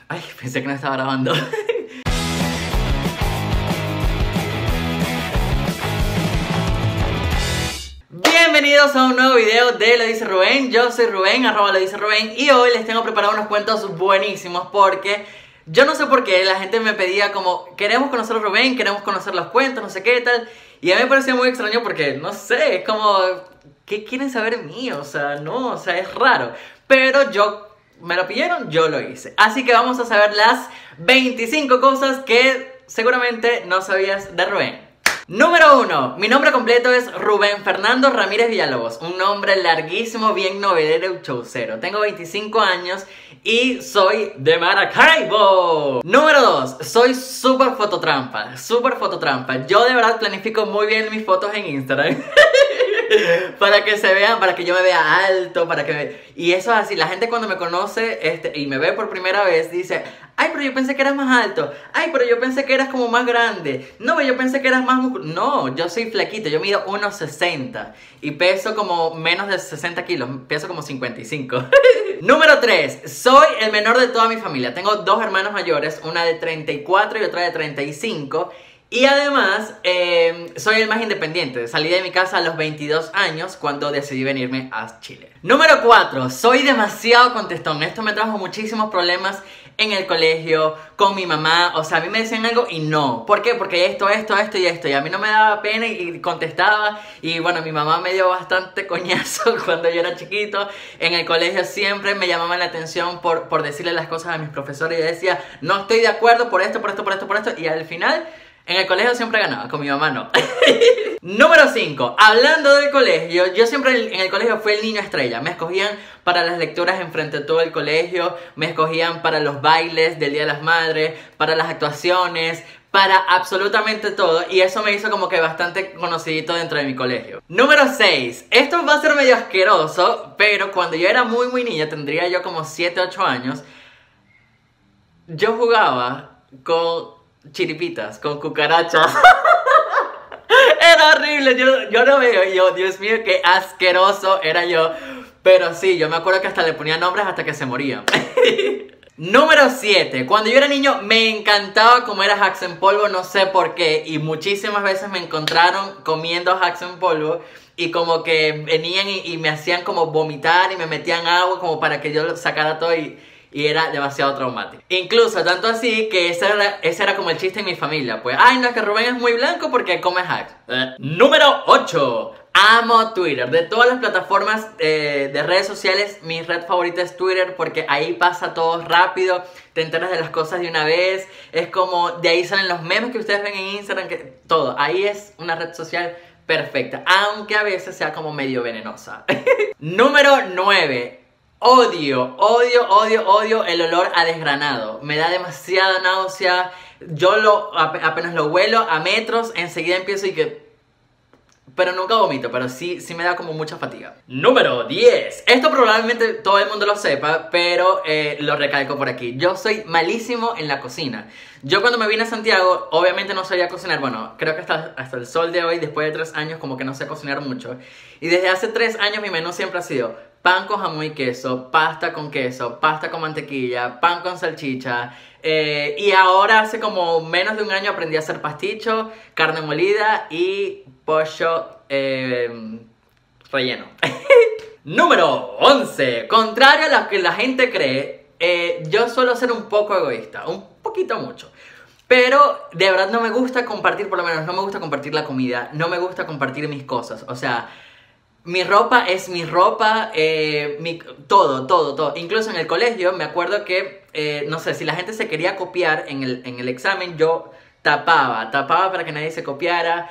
Ay, pensé que no estaba grabando. Bienvenidos a un nuevo video de Lo Dice Rubén. Yo soy Rubén, @ Lo Dice Rubén. Y hoy les tengo preparados unos cuentos buenísimos porque yo no sé por qué la gente me pedía como: queremos conocer a Rubén, queremos conocer los cuentos, no sé qué tal. Y a mí me parecía muy extraño porque, no sé, es como: ¿qué quieren saber de mí? O sea, no, o sea, es raro. Pero me lo pidieron, yo lo hice. Así que vamos a saber las 25 cosas que seguramente no sabías de Rubén. Número 1. Mi nombre completo es Rubén Fernando Ramírez Villalobos. Un nombre larguísimo, bien novelero y chaucero. Tengo 25 años y soy de Maracaibo. Número 2. Soy súper fototrampa. Súper fototrampa. Yo de verdad planifico muy bien mis fotos en Instagram. Para que se vean, para que yo me vea alto, y eso es así. La gente cuando me conoce y me ve por primera vez dice: ay, pero yo pensé que eras más alto. Ay, pero yo pensé que eras como más grande. No, yo pensé que eras más musculoso. No, yo soy flaquito. Yo mido 1,60 y peso como menos de 60 kilos. Peso como 55. Número 3. Soy el menor de toda mi familia. Tengo dos hermanos mayores, una de 34 y otra de 35. Y además, soy el más independiente. Salí de mi casa a los 22 años cuando decidí venirme a Chile. Número 4. Soy demasiado contestón. Esto me trajo muchísimos problemas en el colegio, con mi mamá. O sea, a mí me decían algo y no. ¿Por qué? Porque esto y esto. Y a mí no me daba pena y contestaba. Y bueno, mi mamá me dio bastante coñazo cuando yo era chiquito. En el colegio siempre me llamaban la atención por decirle las cosas a mis profesores. Y yo decía: no estoy de acuerdo por esto. Y al final, en el colegio siempre ganaba, con mi mamá no. Número 5. Hablando del colegio, yo siempre en el colegio fui el niño estrella. Me escogían para las lecturas enfrente de todo el colegio. Me escogían para los bailes del Día de las Madres, para las actuaciones, para absolutamente todo. Y eso me hizo como que bastante conocidito dentro de mi colegio. Número 6. Esto va a ser medio asqueroso, pero cuando yo era muy niña, tendría yo como 7, 8 años, yo jugaba con chiripitas, con cucarachas. Era horrible, yo lo veo, Dios mío, qué asqueroso era yo. Pero sí, yo me acuerdo que hasta le ponía nombres hasta que se morían. Número 7. Cuando yo era niño me encantaba comer Ajax en polvo, no sé por qué. Y muchísimas veces me encontraron comiendo Ajax en polvo. Y como que venían y me hacían como vomitar y me metían agua como para que yo lo sacara todo y era demasiado traumático. Incluso tanto así que ese era como el chiste en mi familia. Pues: ay, no, es que Rubén es muy blanco porque come hacks. Número 8. Amo Twitter. De todas las plataformas de redes sociales, mi red favorita es Twitter porque ahí pasa todo rápido. Te enteras de las cosas de una vez. Es como, de ahí salen los memes que ustedes ven en Instagram, todo. Ahí es una red social perfecta, aunque a veces sea como medio venenosa. Número 9. Odio el olor a desgranado. Me da demasiada náusea. Yo apenas lo huelo a metros, enseguida empiezo pero nunca vomito, pero sí me da como mucha fatiga. Número 10. Esto probablemente todo el mundo lo sepa, pero lo recalco por aquí. Yo soy malísimo en la cocina. Yo cuando me vine a Santiago, obviamente no sabía cocinar. Bueno, creo que hasta el sol de hoy, después de 3 años, como que no sé cocinar mucho. Y desde hace 3 años mi menú siempre ha sido pan con jamón y queso, pasta con queso, pasta con mantequilla, pan con salchicha. Y ahora hace como menos de un año aprendí a hacer pasticho, carne molida y pollo relleno. Número 11. Contrario a lo que la gente cree, yo suelo ser un poco egoísta, un poquito mucho. Pero de verdad no me gusta compartir, por lo menos no me gusta compartir la comida, no me gusta compartir mis cosas. O sea, mi ropa es mi ropa, todo. Incluso en el colegio me acuerdo que, no sé, si la gente se quería copiar en el examen, yo tapaba para que nadie se copiara.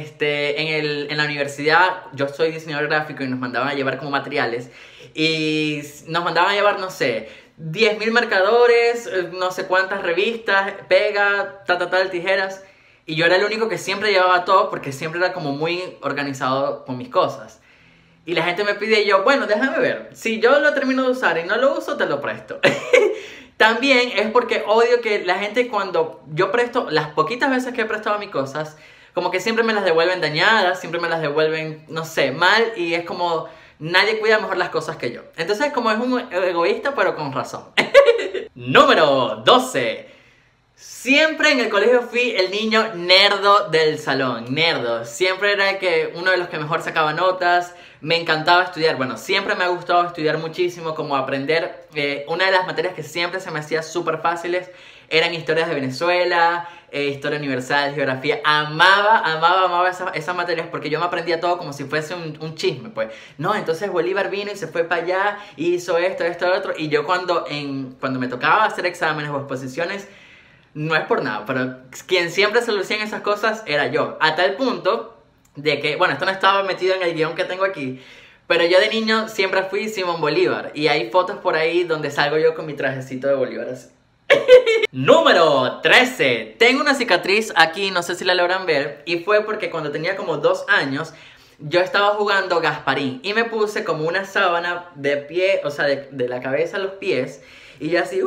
En la universidad, yo soy diseñador gráfico y nos mandaban a llevar como materiales. Y nos mandaban a llevar, no sé, 10.000 marcadores, no sé cuántas revistas, pega, tijeras. Y yo era el único que siempre llevaba todo porque siempre era como muy organizado con mis cosas. Y la gente me pide y yo: bueno, déjame ver. Si yo lo termino de usar y no lo uso, te lo presto. También es porque odio que la gente, cuando yo presto, las poquitas veces que he prestado mis cosas, como que siempre me las devuelven dañadas, siempre me las devuelven, no sé, mal. Y es como, nadie cuida mejor las cosas que yo. Entonces como es un egoísta, pero con razón. Número 12. Siempre en el colegio fui el niño nerdo del salón, nerdo. Siempre era uno de los que mejor sacaba notas. Me encantaba estudiar. Bueno, siempre me ha gustado estudiar muchísimo, como aprender. Una de las materias que siempre se me hacía súper fáciles eran historias de Venezuela, historia universal, geografía. Amaba esas materias porque yo me aprendía todo como si fuese un chisme, pues. No, entonces Bolívar vino y se fue para allá y hizo esto, otro. Y yo cuando me tocaba hacer exámenes o exposiciones, no es por nada, pero quien siempre soluciona esas cosas era yo. A tal punto de que, bueno, esto no estaba metido en el guión que tengo aquí, pero yo de niño siempre fui Simón Bolívar. Y hay fotos por ahí donde salgo yo con mi trajecito de Bolívar así. Número 13. Tengo una cicatriz aquí, no sé si la logran ver. Y fue porque cuando tenía como 2 años, yo estaba jugando Gasparín y me puse como una sábana de pie, o sea, de la cabeza a los pies. Y yo así,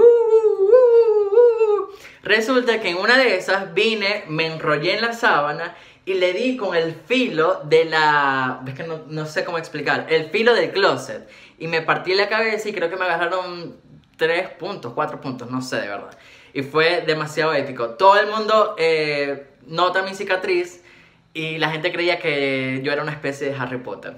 Resulta que en una de esas vine, me enrollé en la sábana y le di con el filo de la... Es que no sé cómo explicar. El filo del closet. Y me partí la cabeza y creo que me agarraron 3 puntos, 4 puntos, no sé de verdad. Y fue demasiado épico. Todo el mundo nota mi cicatriz y la gente creía que yo era una especie de Harry Potter.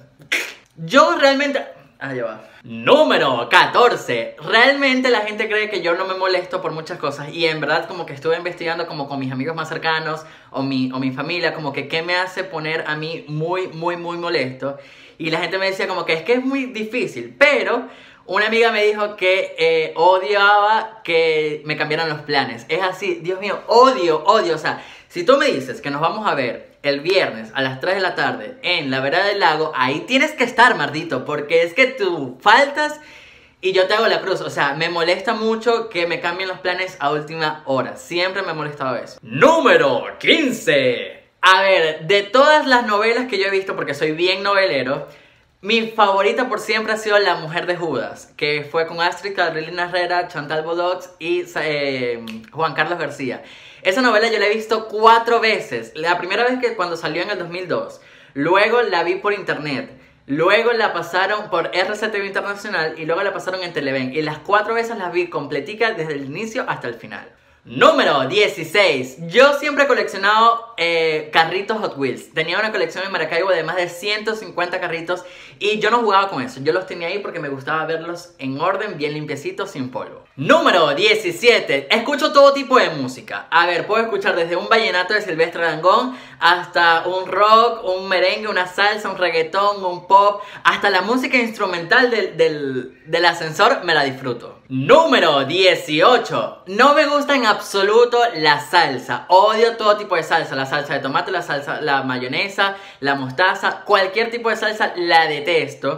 Yo realmente... ya va. Número 14. Realmente la gente cree que yo no me molesto por muchas cosas. Y en verdad como que estuve investigando como con mis amigos más cercanos o mi familia, como que qué me hace poner a mí muy molesto. Y la gente me decía como que es muy difícil. Pero una amiga me dijo que odiaba que me cambiaran los planes. Es así, Dios mío, odio. O sea, si tú me dices que nos vamos a ver el viernes a las 3 de la tarde en la vereda del lago, ahí tienes que estar, mardito, porque es que tú faltas y yo te hago la cruz. O sea, me molesta mucho que me cambien los planes a última hora. Siempre me ha molestado eso. Número 15. A ver, de todas las novelas que yo he visto, porque soy bien novelero, mi favorita por siempre ha sido La Mujer de Judas, que fue con Astrid Carolina Herrera, Chantal Bodox y Juan Carlos García. Esa novela yo la he visto 4 veces. La primera vez que cuando salió en el 2002. Luego la vi por internet. Luego la pasaron por RCTV Internacional y luego la pasaron en Televen. Y las 4 veces las vi completica desde el inicio hasta el final. Número 16. Yo siempre he coleccionado carritos Hot Wheels. Tenía una colección en Maracaibo de más de 150 carritos y yo no jugaba con eso. Yo los tenía ahí porque me gustaba verlos en orden, bien limpiecitos, sin polvo. Número 17. Escucho todo tipo de música. A ver, puedo escuchar desde un vallenato de Silvestre Dangond hasta un rock, un merengue, una salsa, un reggaetón, un pop. Hasta la música instrumental del ascensor me la disfruto. Número 18. No me gusta en absoluto la salsa. Odio todo tipo de salsa. La salsa de tomate, la mayonesa, la mostaza. Cualquier tipo de salsa la detesto.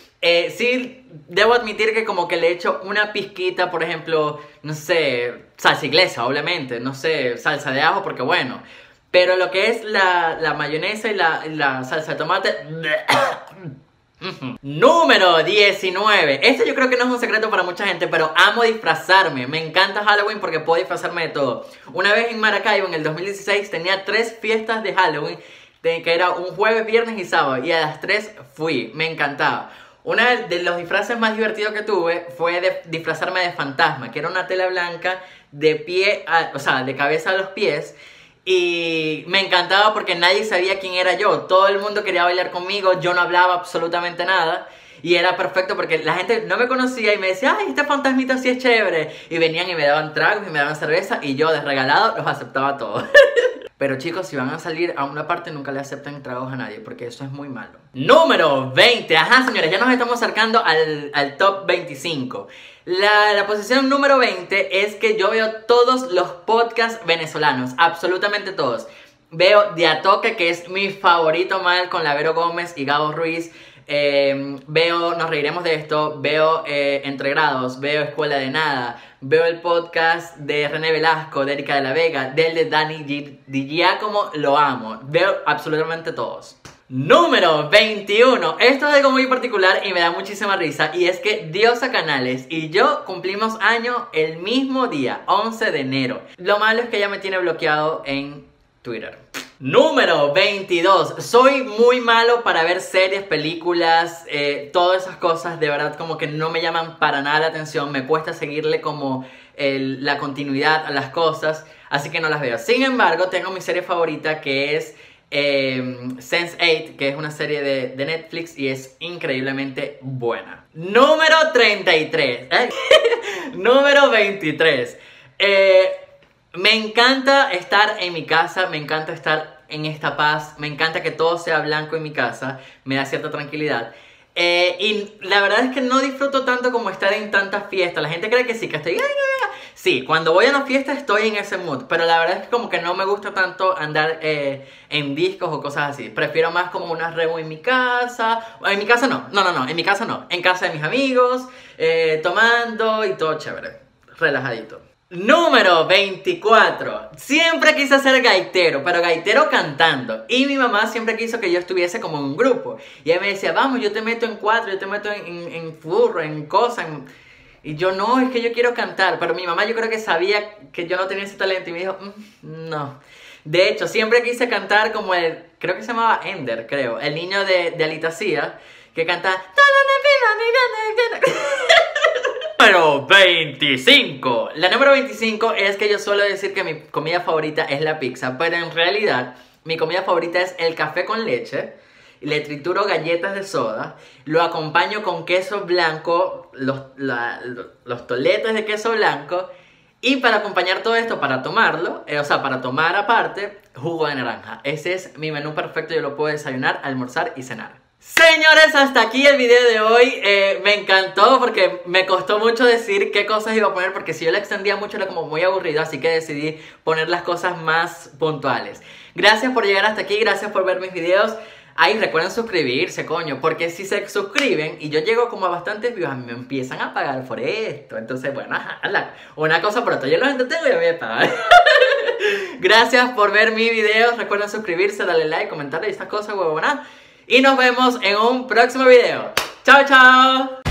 Sí, debo admitir que como que le echo una pizquita, por ejemplo, no sé, salsa inglesa, obviamente. No sé, salsa de ajo porque bueno. Pero lo que es la mayonesa y la salsa de tomate... Número 19. Este yo creo que no es un secreto para mucha gente, pero amo disfrazarme. Me encanta Halloween porque puedo disfrazarme de todo. Una vez en Maracaibo, en el 2016, tenía 3 fiestas de Halloween, que era un jueves, viernes y sábado, y a las 3 fui. Me encantaba. Uno de los disfraces más divertidos que tuve fue de disfrazarme de fantasma, que era una tela blanca de pie, o sea, de cabeza a los pies. Y me encantaba porque nadie sabía quién era yo. Todo el mundo quería bailar conmigo. Yo no hablaba absolutamente nada. Y era perfecto porque la gente no me conocía y me decía, ay, este fantasmita sí es chévere. Y venían y me daban tragos y me daban cerveza y yo de regalado los aceptaba todos. Pero chicos, si van a salir a una parte, nunca le acepten tragos a nadie, porque eso es muy malo. Número 20. Ajá, señores, ya nos estamos acercando al top 25. La posición número 20 es que yo veo todos los podcasts venezolanos, absolutamente todos. Veo De A Toque, que es mi favorito mal, con la Vero Gómez y Gabo Ruiz. Veo Nos Reiremos de Esto, veo Entre Grados, veo Escuela de Nada, veo el podcast de René Velasco, de Erika de la Vega, del de Dani Di Giacomo, lo amo, veo absolutamente todos. Número 21. Esto es algo muy particular y me da muchísima risa, y es que Diosa Canales y yo cumplimos año el mismo día, 11 de enero. Lo malo es que ella me tiene bloqueado en Twitter. Número 22. Soy muy malo para ver series, películas, todas esas cosas. De verdad como que no me llaman para nada la atención. Me cuesta seguirle como la continuidad a las cosas. Así que no las veo. Sin embargo, tengo mi serie favorita que es Sense8, que es una serie de Netflix y es increíblemente buena. Número 33. Número 23. Me encanta estar en mi casa, me encanta estar en esta paz, me encanta que todo sea blanco en mi casa, me da cierta tranquilidad. Y la verdad es que no disfruto tanto como estar en tantas fiestas. La gente cree que sí, que estoy... Sí, cuando voy a una fiesta estoy en ese mood, pero la verdad es que como que no me gusta tanto andar en discos o cosas así. Prefiero más como una reunión en mi casa. En mi casa no, en mi casa no. En casa de mis amigos, tomando y todo chévere, relajadito. Número 24. Siempre quise ser gaitero, pero gaitero cantando. Y mi mamá siempre quiso que yo estuviese como en un grupo. Y ella me decía, vamos, yo te meto en cuatro, yo te meto en furro, en cosas. Y yo, no, es que yo quiero cantar. Pero mi mamá yo creo que sabía que yo no tenía ese talento y me dijo, no. De hecho, siempre quise cantar como creo que se llamaba Ender, creo. El niño de Alita Cia, que canta... Número 25. La número 25 es que yo suelo decir que mi comida favorita es la pizza, pero en realidad mi comida favorita es el café con leche. Le trituro galletas de soda, lo acompaño con queso blanco, los toletes de queso blanco, y para acompañar todo esto, para tomarlo, o sea, para tomar aparte, jugo de naranja. Ese es mi menú perfecto, yo lo puedo desayunar, almorzar y cenar. Señores, hasta aquí el video de hoy. Me encantó porque me costó mucho decir qué cosas iba a poner, porque si yo la extendía mucho era como muy aburrido, así que decidí poner las cosas más puntuales. Gracias por llegar hasta aquí, gracias por ver mis videos. Ay, recuerden suscribirse, coño, porque si se suscriben y yo llego como a bastantes views, a mí me empiezan a pagar por esto. Entonces, bueno, una cosa por otra, yo los entretengo y a mí me pagan. Gracias por ver mis videos, recuerden suscribirse, darle like, comentar y estas cosas, huevonas. Y nos vemos en un próximo video. ¡Chao, chao!